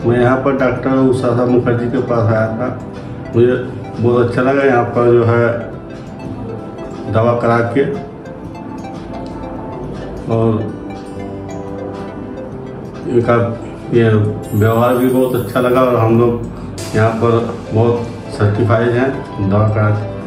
मैं यहाँ पर डॉक्टर उषा मुखर्जी के पास आया था। मुझे बहुत अच्छा लगा यहाँ पर जो है दवा करा के, और इनका ये व्यवहार भी बहुत अच्छा लगा, और हम लोग यहाँ पर बहुत सर्टिफाइड हैं दवा करा के।